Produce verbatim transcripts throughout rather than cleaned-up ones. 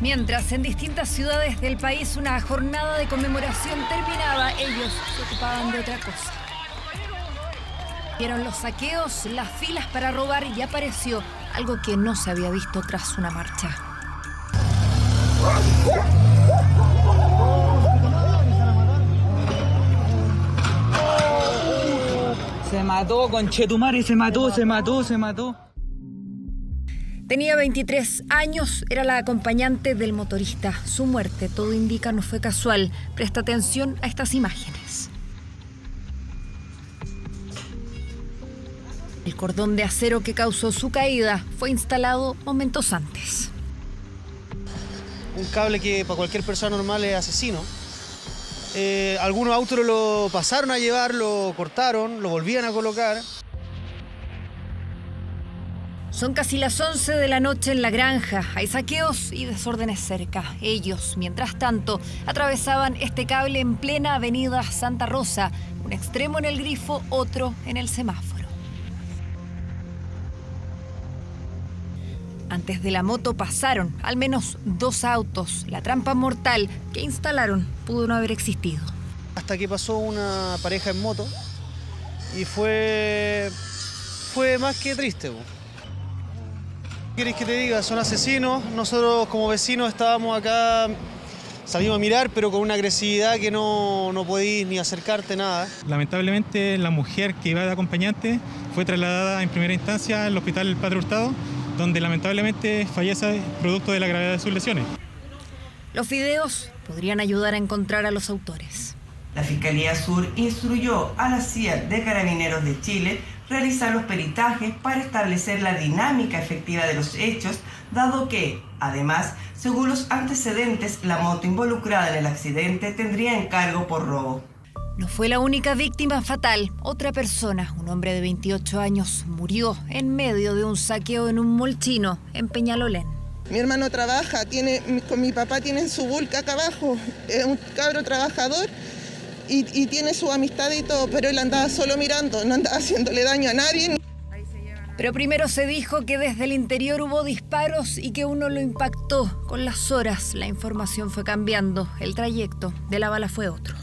Mientras en distintas ciudades del país una jornada de conmemoración terminaba, ellos se ocupaban de otra cosa. Vieron los saqueos, las filas para robar y apareció algo que no se había visto tras una marcha. Se mató, conchetumare, se mató, se mató, se mató. Tenía veintitrés años, era la acompañante del motorista. Su muerte, todo indica, no fue casual. Presta atención a estas imágenes. El cordón de acero que causó su caída fue instalado momentos antes. Un cable que para cualquier persona normal es asesino. Eh, algunos autos lo pasaron a llevar, lo cortaron, lo volvían a colocar. Son casi las once de la noche en la granja. Hay saqueos y desórdenes cerca. Ellos, mientras tanto, atravesaban este cable en plena avenida Santa Rosa. Un extremo en el grifo, otro en el semáforo. Antes de la moto pasaron al menos dos autos. La trampa mortal que instalaron pudo no haber existido. Hasta que pasó una pareja en moto y fue, fue más que triste. ¿Qué querés que te diga? Son asesinos. Nosotros como vecinos estábamos acá, salimos a mirar, pero con una agresividad que no, no podís ni acercarte nada. Lamentablemente la mujer que iba de acompañante fue trasladada en primera instancia al hospital Padre Hurtado, donde lamentablemente fallece producto de la gravedad de sus lesiones. Los videos podrían ayudar a encontrar a los autores. La Fiscalía Sur instruyó a la C I A de Carabineros de Chile realizar los peritajes para establecer la dinámica efectiva de los hechos, dado que, además, según los antecedentes, la moto involucrada en el accidente tendría encargo por robo. No fue la única víctima fatal. Otra persona, un hombre de veintiocho años, murió en medio de un saqueo en un mall chino en Peñalolén. Mi hermano trabaja, tiene, con mi papá tienen su bulca acá abajo, es un cabro trabajador y, y tiene su amistad y todo, pero él andaba solo mirando, no andaba haciéndole daño a nadie. Pero primero se dijo que desde el interior hubo disparos y que uno lo impactó. Con las horas la información fue cambiando, el trayecto de la bala fue otro.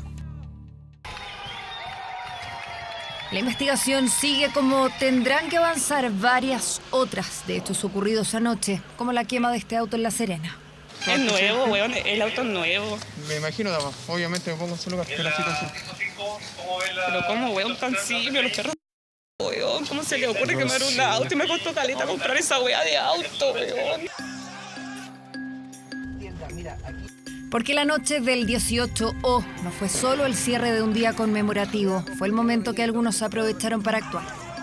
La investigación sigue como tendrán que avanzar varias otras de hechos ocurridos anoche, como la quema de este auto en La Serena. Es nuevo, weón, el auto es nuevo. Me imagino, dama, obviamente me pongo en su lugar, pero así consigo. Pero cómo, weón, tan simple, los perros, weón, ¿cómo se le ocurre quemar un auto? Y me costó caleta comprar esa weá de auto, weón. Porque la noche del dieciocho O no fue solo el cierre de un día conmemorativo, fue el momento que algunos aprovecharon para actuar.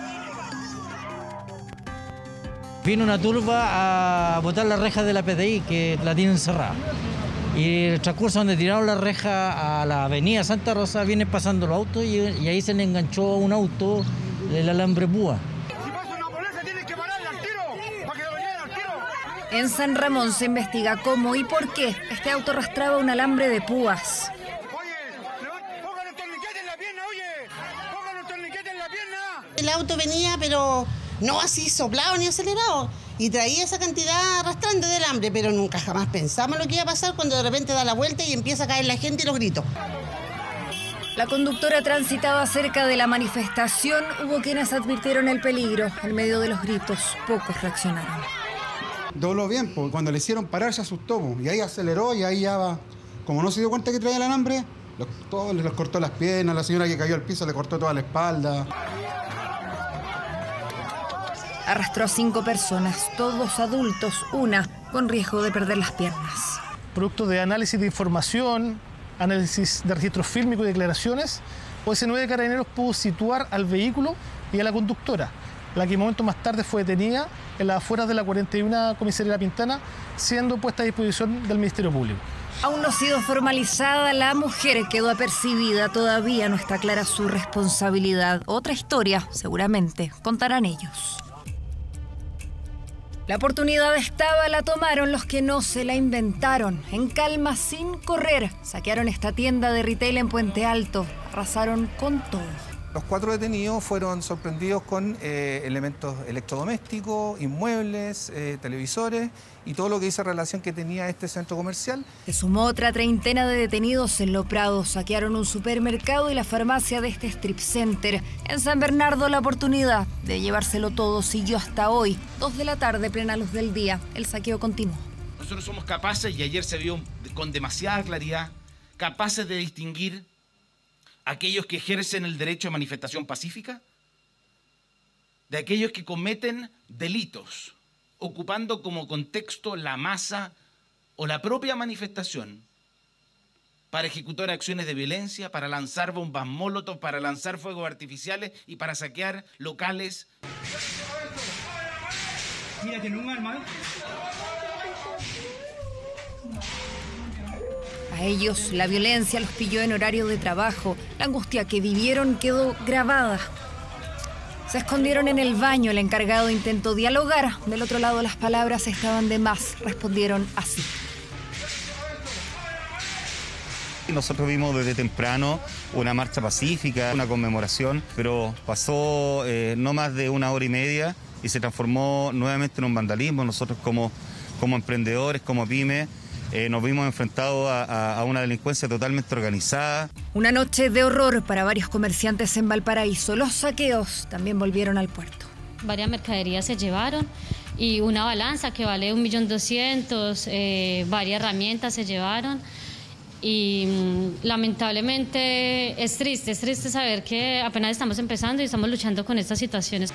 Vino una turba a botar la reja de la P D I, que la tienen cerrada. Y el transcurso donde tiraron la reja a la avenida Santa Rosa, viene pasando los autos y, y ahí se le enganchó un auto el alambre púa. En San Ramón se investiga cómo y por qué este auto arrastraba un alambre de púas. El auto venía, pero no así soplado ni acelerado, y traía esa cantidad arrastrante de alambre, pero nunca jamás pensamos lo que iba a pasar cuando de repente da la vuelta y empieza a caer la gente y los gritos. La conductora transitaba cerca de la manifestación, hubo quienes advirtieron el peligro. En medio de los gritos, pocos reaccionaron. Dobló bien, porque cuando le hicieron parar se asustó, y ahí aceleró y ahí ya va. Como no se dio cuenta que traía el alambre, los, todos les cortó las piernas, la señora que cayó al piso le cortó toda la espalda. Arrastró a cinco personas, todos adultos, una con riesgo de perder las piernas. Producto de análisis de información, análisis de registros fílmicos y declaraciones, O S nueve de Carabineros pudo situar al vehículo y a la conductora, la que momentos más tarde fue detenida en las afueras de la cuarenta y una Comisaría La Pintana, siendo puesta a disposición del Ministerio Público. Aún no ha sido formalizada, la mujer quedó apercibida, todavía no está clara su responsabilidad. Otra historia, seguramente, contarán ellos. La oportunidad estaba, la tomaron los que no se la inventaron. En calma, sin correr, saquearon esta tienda de retail en Puente Alto, arrasaron con todo. Los cuatro detenidos fueron sorprendidos con eh, elementos electrodomésticos, inmuebles, eh, televisores y todo lo que dice relación que tenía este centro comercial. Se sumó otra treintena de detenidos en Lo Prado. Saquearon un supermercado y la farmacia de este strip center. En San Bernardo la oportunidad de llevárselo todo siguió hasta hoy. Dos de la tarde, plena luz del día. El saqueo continuó. Nosotros somos capaces, y ayer se vio con demasiada claridad, capaces de distinguir aquellos que ejercen el derecho de manifestación pacífica de aquellos que cometen delitos, ocupando como contexto la masa o la propia manifestación para ejecutar acciones de violencia, para lanzar bombas molotov, para lanzar fuegos artificiales y para saquear locales. Mira, tiene un arma. A ellos la violencia los pilló en horario de trabajo. La angustia que vivieron quedó grabada. Se escondieron en el baño. El encargado intentó dialogar. Del otro lado las palabras estaban de más. Respondieron así. Nosotros vimos desde temprano una marcha pacífica, una conmemoración, pero pasó eh, no más de una hora y media y se transformó nuevamente en un vandalismo. Nosotros como, como emprendedores, como pymes, Eh, nos vimos enfrentados a, a, a una delincuencia totalmente organizada. Una noche de horror para varios comerciantes en Valparaíso. Los saqueos también volvieron al puerto. Varias mercaderías se llevaron y una balanza que vale un millón doscientos, eh, varias herramientas se llevaron y mmm, lamentablemente es triste, es triste saber que apenas estamos empezando y estamos luchando con estas situaciones.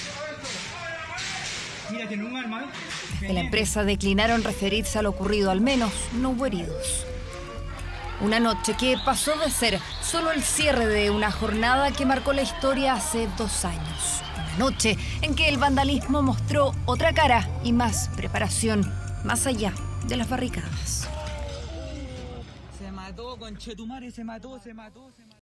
Mira, tiene un arma. De la empresa declinaron referirse a lo ocurrido, al menos no hubo heridos. Una noche que pasó de ser solo el cierre de una jornada que marcó la historia hace dos años. Una noche en que el vandalismo mostró otra cara y más preparación, más allá de las barricadas. Se mató, conchetumare, se mató, se mató, se mató.